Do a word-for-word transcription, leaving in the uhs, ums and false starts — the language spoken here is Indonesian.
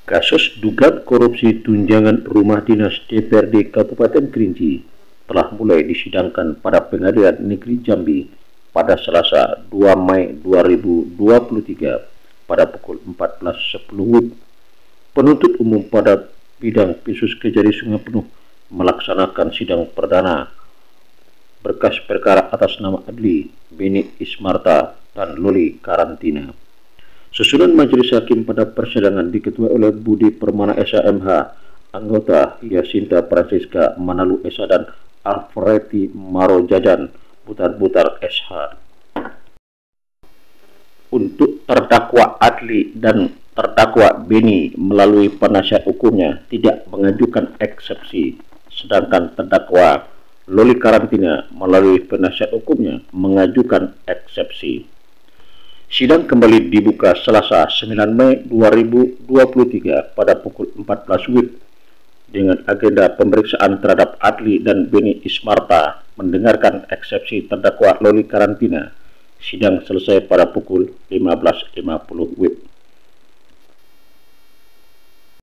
Kasus dugaan korupsi tunjangan rumah dinas D P R D Kabupaten Kerinci telah mulai disidangkan pada Pengadilan Negeri Jambi pada Selasa dua Mei dua ribu dua puluh tiga pada pukul empat belas sepuluh W I B. Penuntut umum pada bidang Pisus Kejari Sungai Penuh melaksanakan sidang perdana berkas perkara atas nama Adli, Beni Ismarta, dan Loli Karantina. Susunan majelis hakim pada persidangan diketuai oleh Budi Permana S H M H, anggota Yasinta Francisca Manalu S H dan Alfredi Marojajan Butar-Butar S H. Untuk terdakwa Adli dan terdakwa Beni melalui penasihat hukumnya tidak mengajukan eksepsi, sedangkan terdakwa Loli Karantina melalui penasihat hukumnya mengajukan eksepsi. Sidang kembali dibuka Selasa sembilan Mei dua ribu dua puluh tiga pada pukul empat belas W I B dengan agenda pemeriksaan terhadap Adli dan Beni Ismarta, mendengarkan eksepsi terdakwa Loli Karantina. Sidang selesai pada pukul lima belas lima puluh W I B.